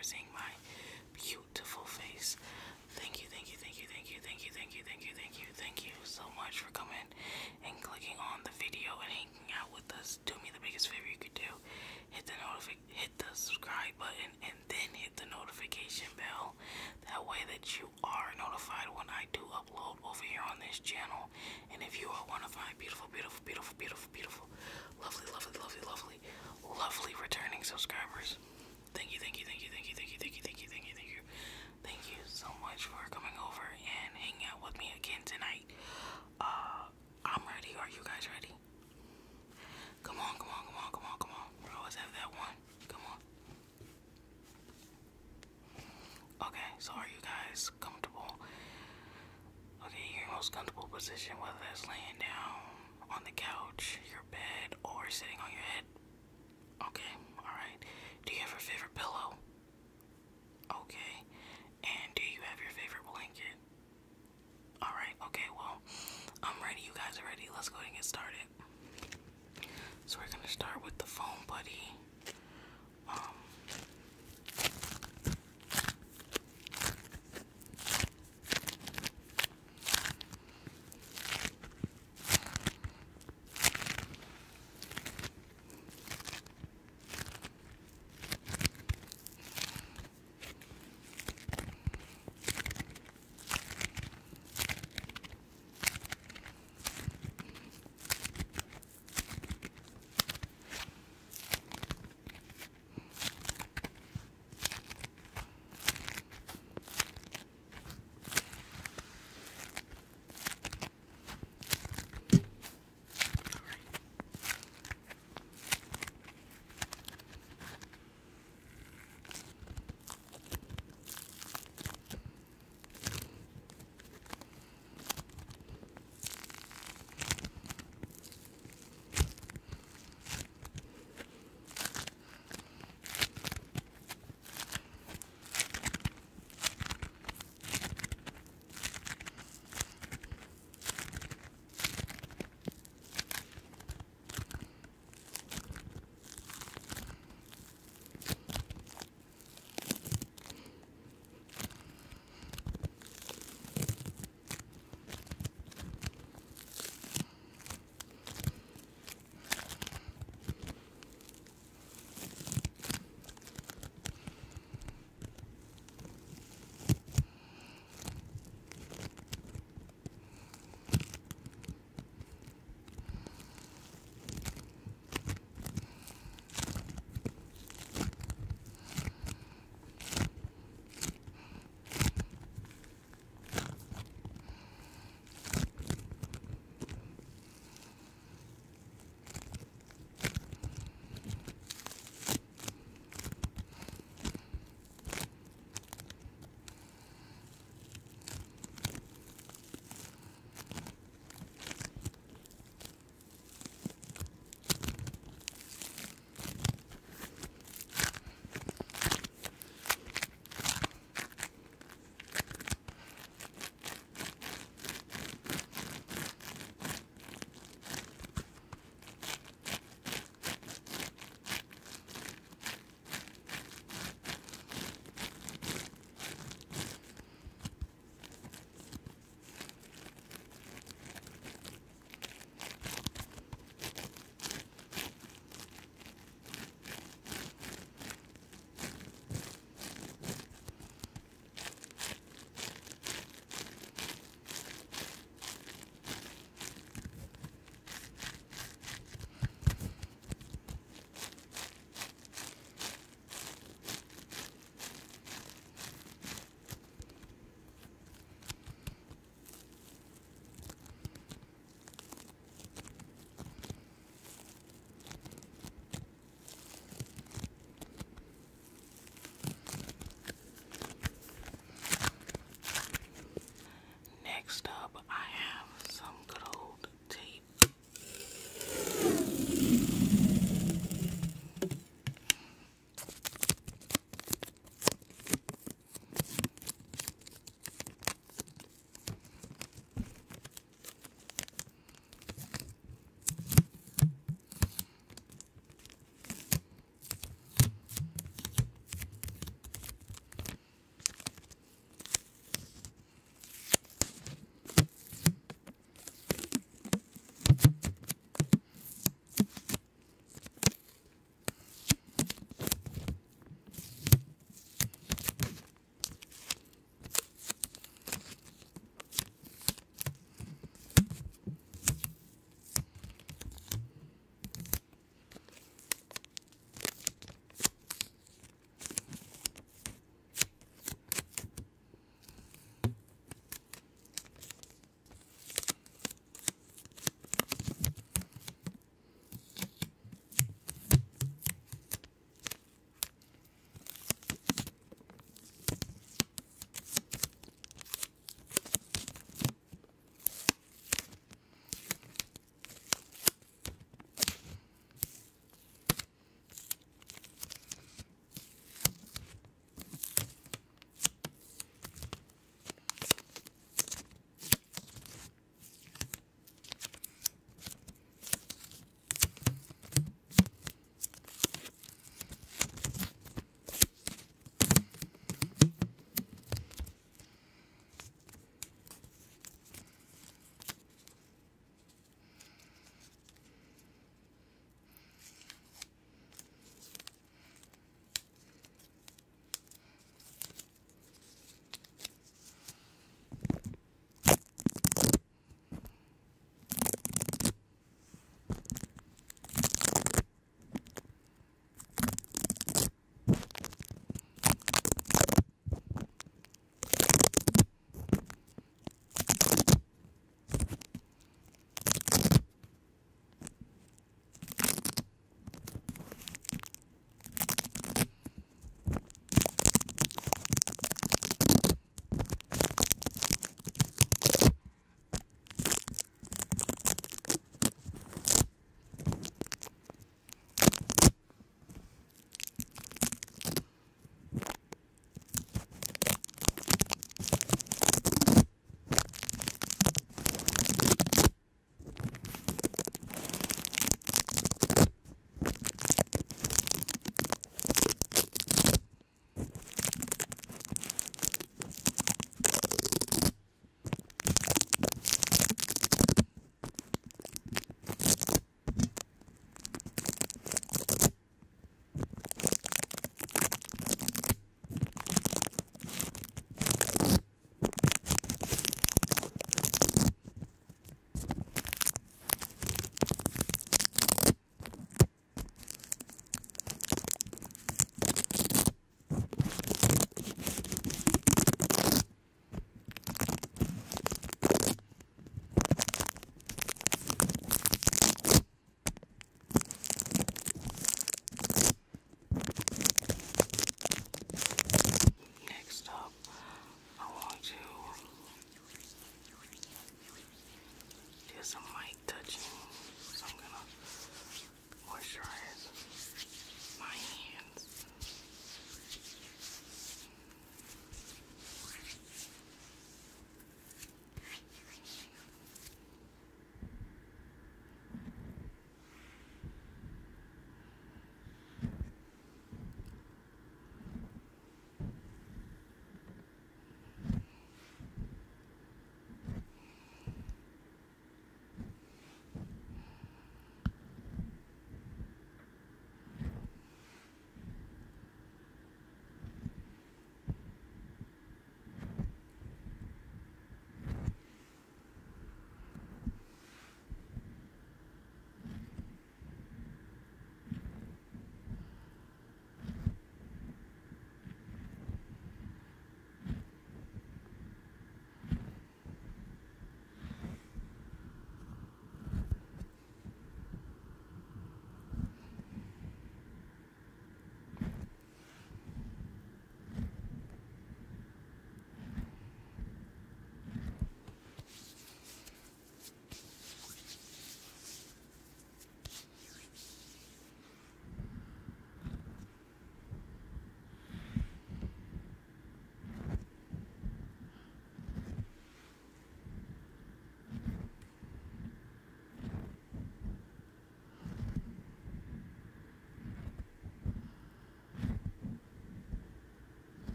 for seeing my beautiful face. Thank you, thank you, thank you, thank you, thank you, thank you, thank you, thank you, thank you so much for coming and clicking on the video and hanging out with us. Do me the biggest favor you could do. Hit the subscribe button and then hit the notification bell. That way that you are notified when I do upload over here on this channel. And if you are one of my beautiful, beautiful, beautiful, beautiful, beautiful, lovely, lovely, lovely, lovely, lovely returning subscribers, thank you, thank you, thank you, thank you, thank you, thank you, thank you, thank you, thank you, thank you so much for coming over and hanging out with me again tonight. I'm ready. Are you guys ready? Come on, come on, come on, come on, come on. We always have that one. Come on. Okay, so are you guys comfortable? Okay, your most comfortable position, whether that's laying down on the couch, your bed, or sitting on your head. Okay, alright. Do you have your favorite pillow? Okay. And do you have your favorite blanket? Alright, okay, well, I'm ready. You guys are ready. Let's go ahead and get started. So we're gonna start with the foam putty.